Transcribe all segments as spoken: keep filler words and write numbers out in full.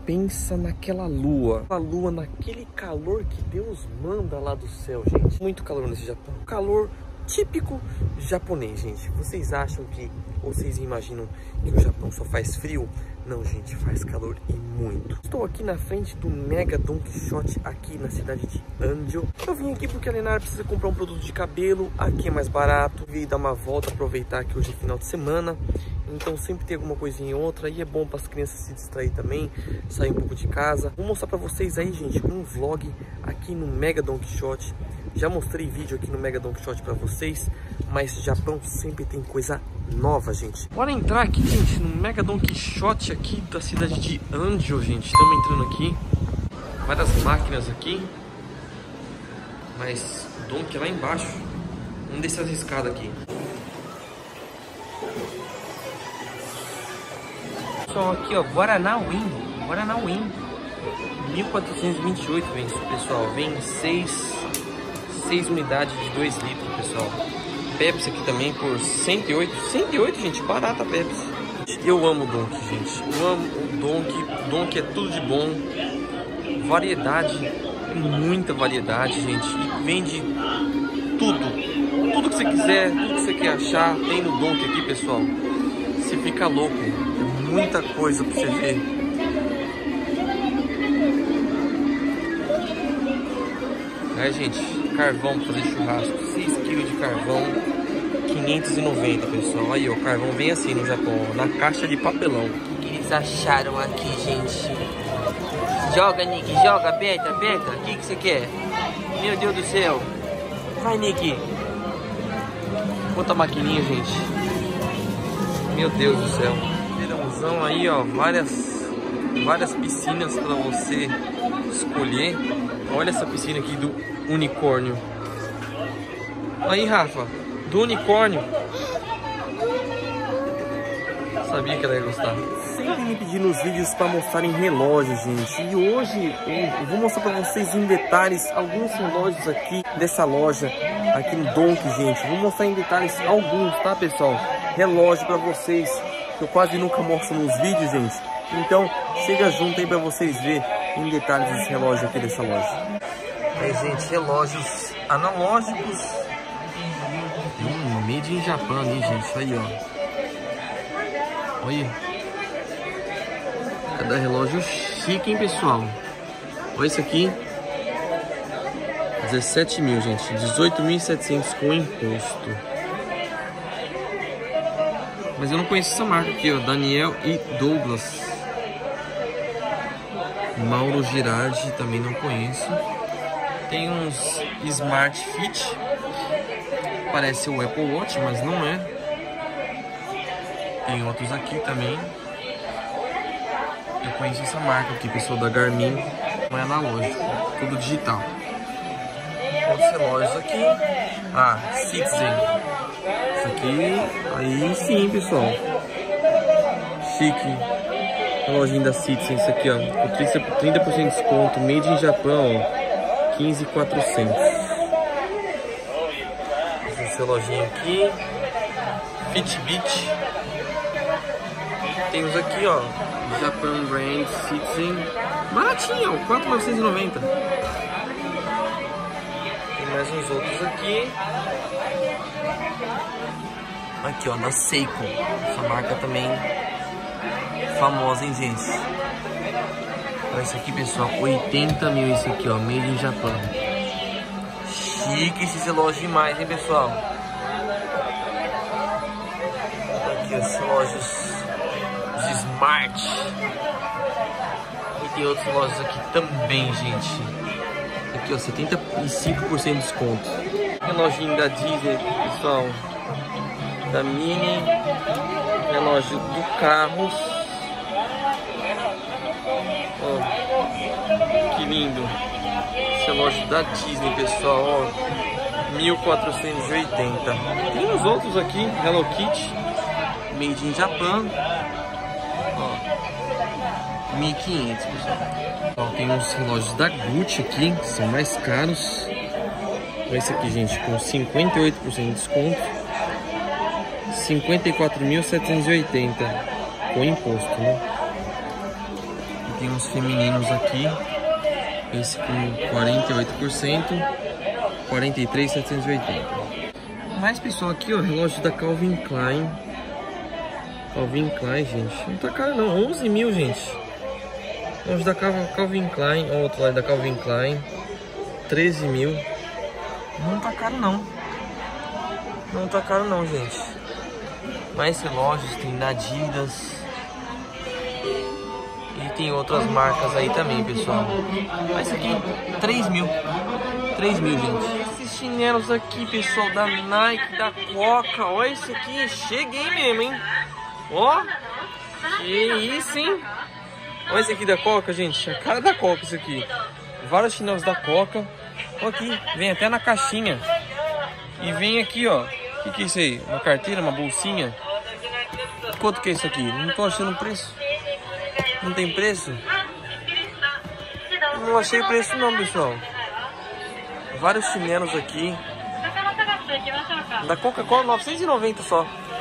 pensa naquela lua. A lua naquele calor que Deus manda lá do céu, gente. Muito calor nesse Japão. Calor típico japonês, gente. Vocês acham que, vocês imaginam que o Japão só faz frio? Não, gente, faz calor e muito. Estou aqui na frente do Mega Don Quichote, aqui na cidade de Anjo. Eu vim aqui porque a Lenara precisa comprar um produto de cabelo. Aqui é mais barato. Vim dar uma volta, aproveitar que hoje é final de semana. Então sempre tem alguma coisinha ou outra. E é bom para as crianças se distrair também, sair um pouco de casa. Vou mostrar para vocês aí, gente, um vlog aqui no Mega Don Quichote. Já mostrei vídeo aqui no Mega Don Quichote para vocês, mas Japão sempre tem coisa nova, gente. Bora entrar aqui, gente, no Mega Don Quichote aqui da cidade de Anjo, gente. Estamos entrando aqui. Várias máquinas aqui. Mas o Don que é lá embaixo. Vamos descer as escadas aqui. Pessoal, aqui ó, Guaraná Win. Guaraná Win. mil quatrocentos e vinte e oito, vem, pessoal. Vem seis, seis unidades de dois litros, pessoal. Pepsi aqui também por cento e oito. cento e oito, gente, barata a Pepsi. Eu amo o Donk, gente. Eu amo o Donk. O Donk é tudo de bom. Variedade, muita variedade, gente. E vende tudo. Tudo que você quiser, tudo que você quer achar, tem no Donk aqui, pessoal. Você fica louco. É muita coisa pra você ver. Aí, gente, carvão pra fazer churrasco, seis quilos de carvão, quinhentos e noventa, pessoal. Aí, ó, o carvão vem assim no Japão, ó, na caixa de papelão. O que eles acharam aqui, gente? Joga, Nick, joga, aperta, aperta. O que que você quer? Meu Deus do céu. Vai, Nick. Quanta maquininha, gente. Meu Deus do céu. Verãozão aí, ó, várias, várias piscinas pra você escolher. Olha essa piscina aqui do unicórnio. Aí, Rafa, do unicórnio. Sabia que ela ia gostar. Sempre me pedindo nos vídeos para mostrarem relógios, gente. E hoje eu vou mostrar para vocês em detalhes alguns relógios aqui dessa loja, aqui no Donk, gente. Vou mostrar em detalhes alguns, tá, pessoal? Relógio para vocês, que eu quase nunca mostro nos vídeos, gente. Então, chega junto aí para vocês verem em detalhes esse relógio aqui dessa loja. Aí, gente, relógios analógicos. Hum, made in Japan ali, gente. Aí, ó. Olha. Cada relógio chique, hein, pessoal. Olha esse aqui. dezessete mil, gente. dezoito mil e setecentos com imposto. Mas eu não conheço essa marca aqui, ó. Daniel e Douglas. Mauro Girardi, também não conheço. Tem uns Smart Fit. Parece o Apple Watch, mas não é. Tem outros aqui também. Eu conheço essa marca aqui, pessoal, da Garmin. Não é analógico, tudo digital. Outros relógios aqui. Ah, Citizen. Isso aqui, aí sim, pessoal. Chique. Relógio da Citizen, isso aqui, ó, com trinta por cento de desconto, made in Japão, ó, quinze mil e quatrocentos. Esse reloginho aqui, Fitbit. Tem uns aqui, ó, Japan Brand Citizen, baratinho, ó, quatro mil novecentos e noventa. Tem mais uns outros aqui. Aqui, ó, da Seiko, essa marca também famosa, hein, gente? Olha esse aqui, pessoal, oitenta mil esse aqui, ó, made in Japan. Chique esse relógio demais, hein, pessoal? Aqui os relógios de Smart. E tem outros relógios aqui também, gente. Aqui, ó, setenta e cinco por cento de desconto. Reloginho da Disney, pessoal. Da Mini. Relógio do Carros. Ó, que lindo. Esse relógio da Disney, pessoal, ó, mil quatrocentos e oitenta. Tem uns outros aqui, Hello Kitty, made in Japan, ó, mil e quinhentos, pessoal. Ó, tem uns relógios da Gucci aqui, que são mais caros. Olha esse aqui, gente, com cinquenta e oito por cento de desconto, cinquenta e quatro mil setecentos e oitenta com imposto, né? Tem uns femininos aqui. Esse com quarenta e oito por cento, quarenta e três mil setecentos e oitenta. Mais pessoal aqui, ó, relógio da Calvin Klein. Calvin Klein, gente, não tá caro não, onze mil, gente. Relógio da Calvin Klein, ó, outro lado da Calvin Klein, treze mil. Não tá caro não. Não tá caro não, gente. Mais relógios, tem da Adidas. E tem outras marcas aí também, pessoal. Mas esse aqui, três mil. três mil, gente. Esses chinelos aqui, pessoal, da Nike, da Coca. Olha isso aqui, cheguei mesmo, hein? Ó, que isso, hein? Olha esse aqui da Coca, gente. A cara da Coca isso aqui. Vários chinelos da Coca. Olha aqui, vem até na caixinha. E vem aqui, ó. O que, que é isso aí? Uma carteira, uma bolsinha? Quanto que é isso aqui? Não tô achando preço. Não tem preço? Não achei preço não, pessoal. Vários chinelos aqui. Da Coca-Cola, novecentos e noventa só.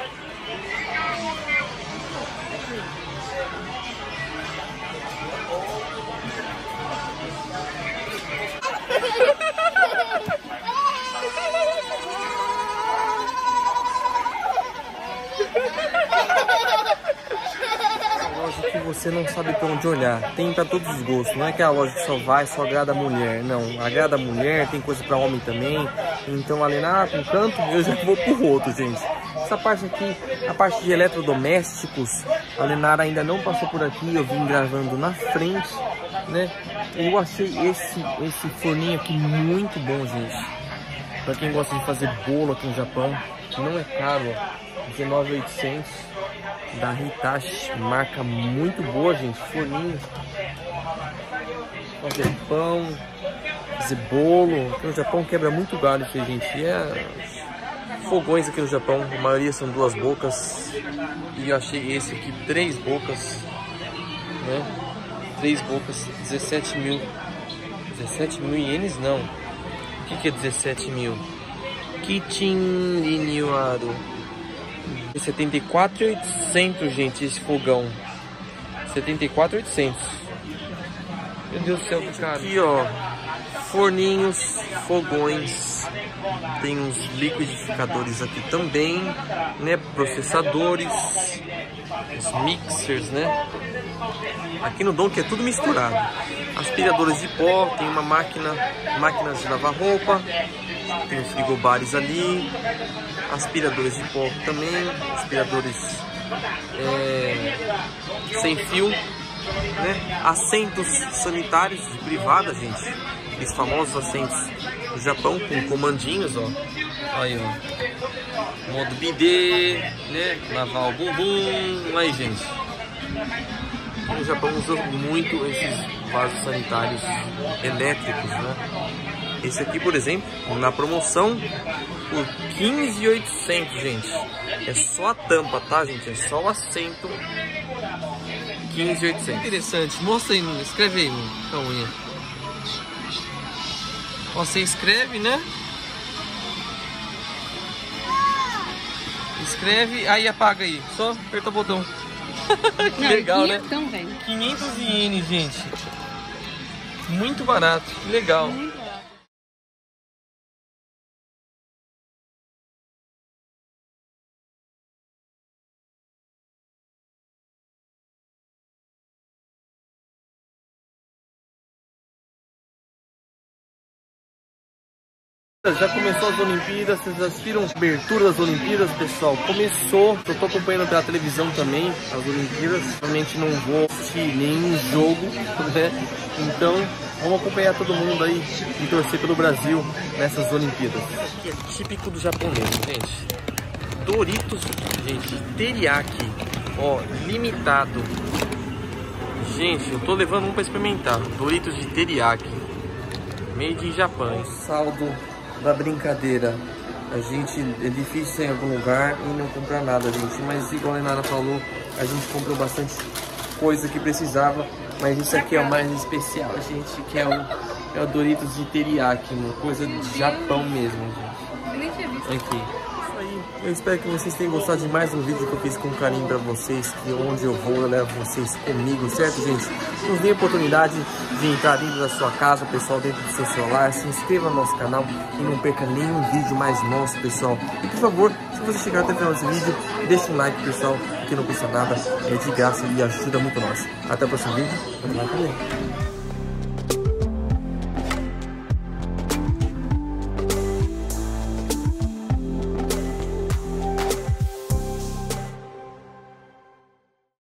Que você não sabe pra onde olhar. Tem pra todos os gostos. Não é que a loja que só vai, só agrada a mulher. Não, agrada a mulher, tem coisa pra homem também. Então ali na com canto, eu já vou pro outro, gente. Essa parte aqui, a parte de eletrodomésticos, a Lenara ainda não passou por aqui. Eu vim gravando na frente, né? Eu achei esse, esse forninho aqui muito bom, gente. Pra quem gosta de fazer bolo aqui no Japão, não é caro, ó. dezenove mil e oitocentos. Da Hitachi, marca muito boa, gente. Forninho, fazer pão, fazer bolo. Aqui no Japão quebra muito galho isso aí, gente. E é fogões aqui no Japão, a maioria são duas bocas. E eu achei esse aqui, três bocas, né? Três bocas, dezessete mil. dezessete mil ienes não. O que, que é dezessete mil? Kitchen Linuado. setenta e quatro mil e oitocentos, gente, esse fogão. setenta e quatro mil e oitocentos. Meu Deus do céu, que caro. Aqui, ó, forninhos, fogões. Tem uns liquidificadores aqui também, né? Processadores, os mixers, né? Aqui no Donki é tudo misturado. Aspiradores de pó, tem uma máquina, máquinas de lavar roupa. Tem os frigobares ali, aspiradores de pó também, aspiradores é, sem fio, né? Assentos sanitários de privada, gente. Esses famosos assentos do Japão com comandinhos, ó. Aí, ó. Modo bidê, né? Lavar o bumbum. Aí, gente. No Japão usa muito esses vasos sanitários elétricos, né? Esse aqui, por exemplo, na promoção por quinze mil e oitocentos, gente. É só a tampa, tá, gente? É só o assento. quinze mil e oitocentos. Interessante. Mostra aí, escreve aí com a unha. Você escreve, né? Escreve, aí apaga aí. Só aperta o botão. Que não, legal, né? quinhentos ienes, gente. Muito barato. Que legal. Muito barato. Já começou as Olimpíadas, vocês assistiram a abertura das Olimpíadas, pessoal? Começou, eu tô acompanhando pela televisão também as Olimpíadas. Realmente não vou assistir nenhum jogo, né? Então, vamos acompanhar todo mundo aí e torcer pelo Brasil nessas Olimpíadas. Aqui é típico do japonês, gente. Doritos, gente, teriyaki, ó, limitado. Gente, eu tô levando um pra experimentar. Doritos de teriyaki, made in Japão. O saldo da brincadeira, a gente é difícil ir em algum lugar e não comprar nada, gente, mas igual a Renata falou, a gente comprou bastante coisa que precisava, mas isso aqui é o mais especial, gente, que é o, é o Doritos de teriyaki, uma coisa de Japão mesmo, gente. Aqui. Isso aí, Eu espero que vocês tenham gostado de mais um vídeo que eu fiz com carinho pra vocês, que onde eu vou eu levo vocês comigo, certo, gente? Nos dê a oportunidade de entrar dentro da sua casa, pessoal, dentro do seu celular, se inscreva no nosso canal e não perca nenhum vídeo mais nosso, pessoal. E por favor, se você chegar até o final desse vídeo, deixa um like, pessoal, que não custa nada, é de graça e ajuda muito nós. Até o próximo vídeo, até mais também.